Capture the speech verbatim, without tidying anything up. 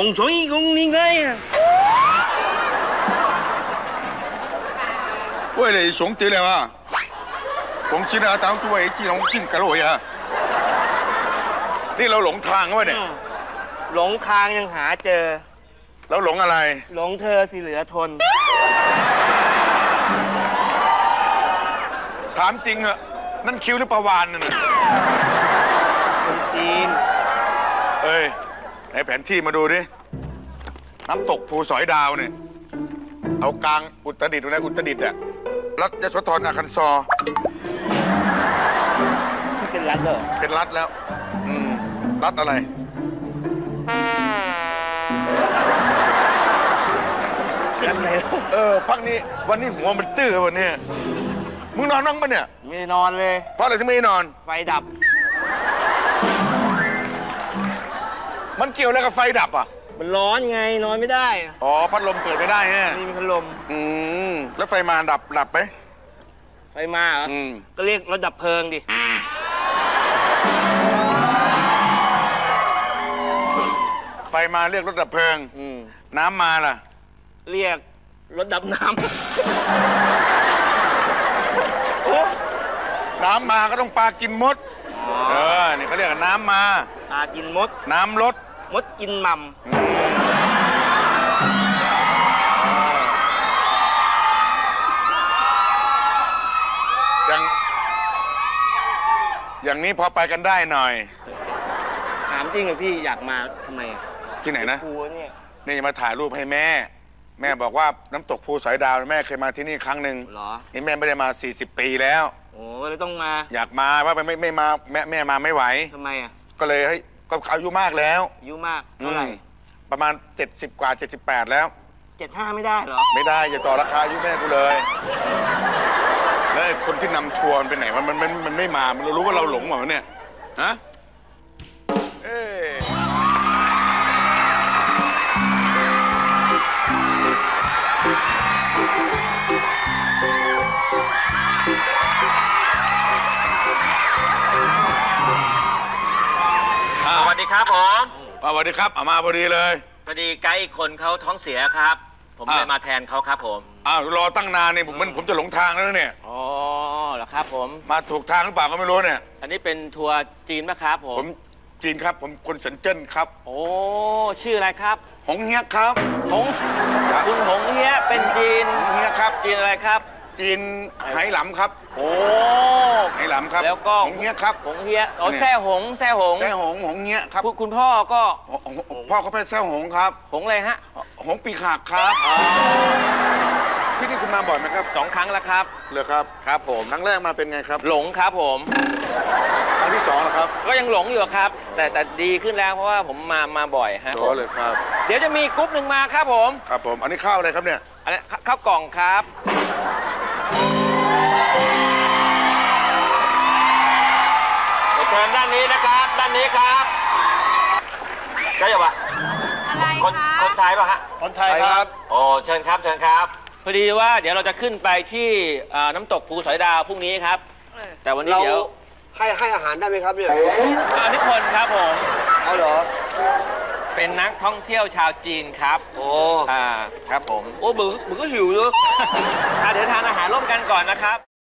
งสวยกงนี่ไง为了兄弟了啊，ผมชินอาตามตัวไอ้ที่น้องชินกะโหลยอะนี่เราหลงทางวะเนี่ยหลงทางยังหาเจอแล้วหลงอะไรหลงเธอสิเหลือทนถามจริงอะนั่นคิวหรือปลาวานนั่นคนจีนเอ้ยในแผนที่มาดูดิน้ำตกภูสอยดาวเนี่ยเอากลางอุตรดิตถ์นะอุตรดิตถ์อะรัฐยโสธรอาคันซอเป็นรัฐเหรอเป็นรัฐแล้วอืมรัฐอะไรรัฐอะไรเออพักนี้วันนี้หัวมันตื้อวันนี้มึงนอนบ้างปะเนี่ยไม่นอนเลยเพราะอะไรที่ไม่นอนไฟดับมันเกี่ยวอะไรกับไฟดับอ่ะมันร้อนไงนอนไม่ได้อ๋อพัดลมเปิดไม่ได้ฮะนี่มีพัดลมอืมแล้วไฟมาดับดับไหมไฟมาเหรอก็เรียกรถดับเพลิงดิไฟมาเรียกรถดับเพลิงน้ำมาล่ะเรียกรถดับน้ำน้ำมาก็ต้องปลากินมดเออนี่เขาเรียกน้ำมาปลากินมดน้ำลดมดกินหม่ำอย่างอย่างนี้พอไปกันได้หน่อยถามจริงเหรอพี่อยากมาทำไมที่ไหนนะภูเนี่ยนี่จะมาถ่ายรูปให้แม่แม่บอกว่าน้ำตกภูสอยดาวแม่เคยมาที่นี่ครั้งหนึ่งเหรอนี่แม่ไม่ได้มาสี่สิบปีแล้วโอ้เลยต้องมาอยากมาว่าไม่ไม่มาแม่แม่มาไม่ไหวทำไมอ่ะก็เลยให้ก็อายุมากแล้วอายุมากเท่าไหร่ประมาณเจ็ดสิบกว่าเจ็ดสิบแปดแล้วเจ็ดห้าไม่ได้เหรอไม่ได้อย่าต่อราคาอายุแม่กูเลยแล้วคนที่นำทัวร์มันไปไหนมันมันมันมันไม่มามันรู้ว่าเราหลงหมดเนี่ยฮะเอ๊สวัสดีครับผมสวัสดีครับเอามาพอดีเลยพอดีไกด์คนเขาท้องเสียครับผมเลยมาแทนเขาครับผมอ้าวรอตั้งนานเนี่ยผมมันผมจะหลงทางแล้วเนี่ยอ๋อเหรอครับผมมาถูกทางหรือเปล่าก็ไม่รู้เนี่ยอันนี้เป็นทัวร์จีนไหมครับผมผมจีนครับผมคนเซินเจิ้นครับโอ้ชื่ออะไรครับหงเฮียครับหงคุณหงเฮียเป็นจีนเฮียครับจีนอะไรครับจีนไหหลำครับโอ้ไหหลำครับแล้วก็หงเฮียครับหงเฮียอ๋อแซ่หงแซ่หงแซ่หงหงเฮียครับคุณพ่อก็พ่อเขาเป็นแซ่หงครับหงอะไรฮะหงปีขาครับที่นี่คุณมาบ่อยไหมครับสองครั้งแล้วครับเหรอครับครับผมครั้งแรกมาเป็นไงครับหลงครับผมครั้งที่สองแล้วครับก็ยังหลงอยู่ครับแต่แต่ดีขึ้นแล้วเพราะว่าผมมามาบ่อยฮะโอ้เลยครับเดี๋ยวจะมีกรุ๊ปหนึ่งมาครับผมครับผมอันนี้ข้าวอะไรครับเนี่ยอันนี้ข้าวกล่องครับเชิญด้านนี้นะครับด้านนี้ครับก็อย่าว่าอะไรคนคนไทยป่ะฮะคนไทยครับโอ้เชิญครับเชิญครับพอดีว่าเดี๋ยวเราจะขึ้นไปที่น้ำตกภูสอยดาวพรุ่งนี้ครับแต่วันนี้เดี๋ยวให้ให้อาหารได้ไหมครับเนี่ยอันนี้คนครับผมเอาเหรอเป็นนักท่องเที่ยวชาวจีนครับโอ้อ่าครับผมโอ้มึงมึงก็หิวเยอะเดี๋ยวทานอาหารร่วมกันก่อนนะครับ